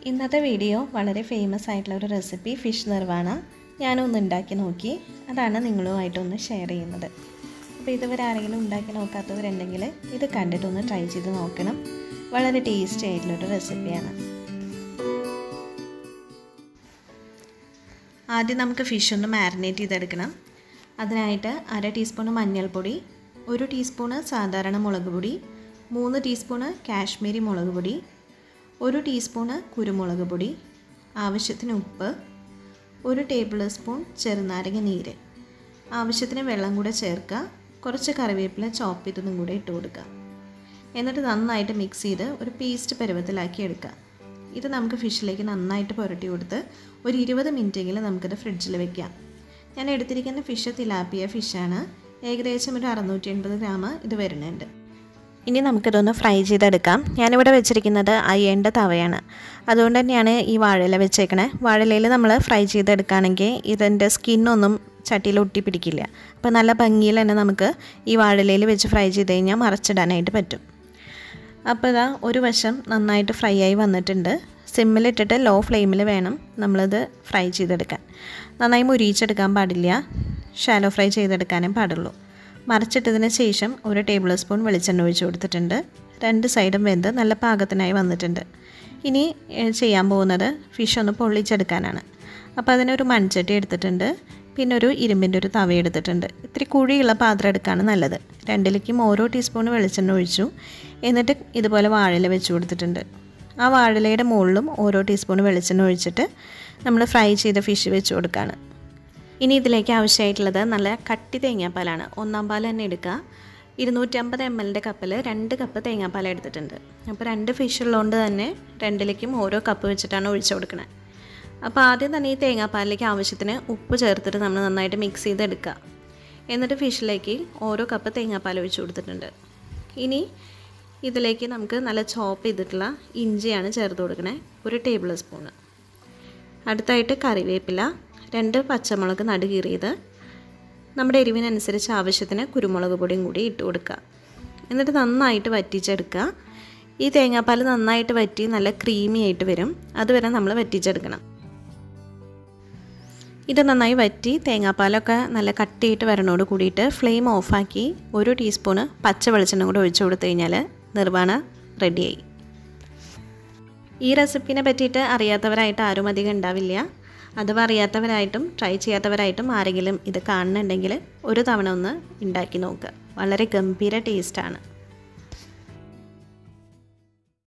ഇന്നത്തെ വീഡിയോ വളരെ ഫേമസ് ആയിട്ടുള്ള ഒരു റെസിപ്പി ഫിഷ് നിർവാണ ഞാനൊന്ന് ഉണ്ടാക്കി നോക്കി. അതാണ് നിങ്ങളുമായിട്ടൊന്ന് ഷെയർ ചെയ്യുന്നത്. അപ്പോൾ ഇതുവരെ ആരെങ്കിലും ഉണ്ടാക്കി നോക്കാത്തവരുണ്ടെങ്കിൽ ഇത് കണ്ടിട്ടൊന്ന് ട്രൈ ചെയ്ത് നോക്കണം. വളരെ ടേസ്റ്റി ആയിട്ടുള്ളൊരു റെസിപ്പിയാണ്. ആദ്യം നമുക്ക് ഫിഷ് ഒന്ന് മാരിനേറ്റ് ചെയ്തെടുക്കണം. അതിനായിട്ട് 1/2 ടീസ്പൂൺ മഞ്ഞൾപ്പൊടി, 1 ടീസ്പൂൺ സാധാരണ മുളക് പൊടി, 3 ടീസ്പൂൺ കാശ്മീരി മുളക് പൊടി, 1 ടീസ്പൂൺ കുരുമുളക് പൊടി, ആവശ്യത്തിന് ഉപ്പ്, 1 ടേബിൾ സ്പൂൺ ചെറുനാരങ്ങ നീര്, ആവശ്യത്തിന് വെള്ളം കൂടെ ചേർക്കുക. കുറച്ച് കറിവേപ്പില ചോപ്പ് ചെയ്തതും കൂടെ ഇട്ട് കൊടുക്കുക. എന്നിട്ട് നന്നായിട്ട് മിക്സ് ചെയ്ത് ഒരു പേസ്റ്റ് പരുവത്തിലാക്കി എടുക്കുക. ഇത് നമുക്ക് ഫിഷിലേക്ക് നന്നായിട്ട് പുരട്ടി കൊടുത്ത് ഒരു 20 മിനിറ്റെങ്കിലും നമുക്കിത് ഫ്രിഡ്ജിൽ വെക്കാം. ഞാൻ എടുത്തിരിക്കുന്ന ഫിഷ് തിലാപ്പിയ ഫിഷാണ്. ഏകദേശം ഒരു 680 ഗ്രാം ഇത് വരുന്നുണ്ട്. ഇനി നമുക്കിതൊന്ന് ഫ്രൈ ചെയ്തെടുക്കാം. ഞാനിവിടെ വെച്ചിരിക്കുന്നത് അയ്യൻ്റെ തവയാണ്. അതുകൊണ്ട് തന്നെയാണ് ഈ വാഴയില വെച്ചേക്കണേ. വാഴയിലയിൽ നമ്മൾ ഫ്രൈ ചെയ്തെടുക്കുകയാണെങ്കിൽ ഇതിൻ്റെ സ്കിന്നൊന്നും ചട്ടിയിൽ ഒട്ടി പിടിക്കില്ല. അപ്പോൾ നല്ല ഭംഗിയിൽ തന്നെ നമുക്ക് ഈ വാഴയിലയിൽ വെച്ച് ഫ്രൈ ചെയ്ത് കഴിഞ്ഞാൽ മറച്ചിടാനായിട്ട് പറ്റും. അപ്പോൾ ഇതാ ഒരു വശം നന്നായിട്ട് ഫ്രൈ ആയി വന്നിട്ടുണ്ട്. സിമ്മിലിട്ടിട്ട് ലോ ഫ്ലെയിമിൽ വേണം നമ്മളിത് ഫ്രൈ ചെയ്തെടുക്കാൻ. നന്നായി മുരിയിച്ചെടുക്കാൻ പാടില്ല, ഷാലോ ഫ്രൈ ചെയ്തെടുക്കാനേ പാടുള്ളൂ. മറിച്ചിട്ടതിന് ശേഷം 1 ടേബിൾ സ്പൂൺ വെളിച്ചെണ്ണ ഒഴിച്ച് കൊടുത്തിട്ടുണ്ട്. 2 സൈഡും വെന്ത് നല്ല പാകത്തിനായി വന്നിട്ടുണ്ട്. ഇനി ചെയ്യാൻ പോകുന്നത് ഫിഷ് ഒന്ന് പൊള്ളിച്ചെടുക്കാനാണ്. അപ്പോൾ അതിനൊരു മൺചട്ടി എടുത്തിട്ടുണ്ട്. പിന്നെ ഒരു ഇരുമ്പിൻ്റെ ഒരു തവ എടുത്തിട്ടുണ്ട്. ഇത്തിരി കുഴിയുള്ള പാത്രം എടുക്കുകയാണ് നല്ലത്. 2ലേക്കും ഓരോ ടീസ്പൂൺ വെളിച്ചെണ്ണ ഒഴിച്ചു. എന്നിട്ട് ഇതുപോലെ വാഴയില വെച്ച് കൊടുത്തിട്ടുണ്ട്. ആ വാഴയിലയുടെ മുകളിലും ഓരോ ടീസ്പൂൺ വെളിച്ചെണ്ണ ഒഴിച്ചിട്ട് നമ്മൾ ഫ്രൈ ചെയ്ത ഫിഷ് വെച്ച് കൊടുക്കുകയാണ്. ഇനി ഇതിലേക്ക് ആവശ്യമായിട്ടുള്ളത് നല്ല കട്ടി തേങ്ങാപ്പാലാണ്. 1-ാം പാൽ തന്നെ എടുക്കുക. 250 ml കപ്പിൽ 2 കപ്പ് തേങ്ങാപ്പാൽ എടുത്തിട്ടുണ്ട്. അപ്പോൾ 2 ഫിഷ് ഉള്ളതുകൊണ്ട് തന്നെ 2ലേക്കും ഓരോ കപ്പ് വെച്ചിട്ടാണ് ഒഴിച്ചു കൊടുക്കുന്നത്. അപ്പോൾ ആദ്യം തന്നെ ഈ തേങ്ങാപ്പാലിലേക്ക് ആവശ്യത്തിന് ഉപ്പ് ചേർത്തിട്ട് നമ്മൾ നന്നായിട്ട് മിക്സ് ചെയ്തെടുക്കുക. എന്നിട്ട് ഫിഷിലേക്ക് ഓരോ കപ്പ് തേങ്ങാപ്പാൽ ഒഴിച്ചു കൊടുത്തിട്ടുണ്ട്. ഇനി ഇതിലേക്ക് നമുക്ക് നല്ല ചോപ്പ് ചെയ്തിട്ടുള്ള ഇഞ്ചിയാണ് ചേർത്ത് കൊടുക്കണേ, 1 ടേബിൾ സ്പൂണ്. അടുത്തായിട്ട് കറിവേപ്പില, 2 പച്ചമുളക് നടുകീറിയത്, നമ്മുടെ എരിവിനനുസരിച്ച് ആവശ്യത്തിന് കുരുമുളക് പൊടിയും കൂടി ഇട്ട് കൊടുക്കുക. എന്നിട്ട് നന്നായിട്ട് വറ്റിച്ചെടുക്കുക. ഈ തേങ്ങാപ്പാൽ നന്നായിട്ട് വറ്റി നല്ല ക്രീമി ആയിട്ട് വരും. അതുവരെ നമ്മൾ വറ്റിച്ചെടുക്കണം. ഇത് നന്നായി വറ്റി തേങ്ങാപ്പാലൊക്കെ നല്ല കട്ടിയിട്ട് വരണോട് കൂടിയിട്ട് ഫ്ലെയിം ഓഫാക്കി 1 ടീസ്പൂണ് പച്ച വെളിച്ചെണ്ണ കൂടെ ഒഴിച്ചു കൊടുത്തു കഴിഞ്ഞാൽ നിർവാണ റെഡിയായി. ഈ റെസിപ്പിനെ പറ്റിയിട്ട് അറിയാത്തവരായിട്ട് ആരും അധികം ഉണ്ടാവില്ല. അഥവാ അറിയാത്തവരായിട്ടും ട്രൈ ചെയ്യാത്തവരായിട്ടും ആരെങ്കിലും ഇത് കാണുന്നുണ്ടെങ്കിൽ ഒരു തവണ ഒന്ന് ഉണ്ടാക്കി നോക്കുക. വളരെ ഗംഭീര ടേസ്റ്റാണ്.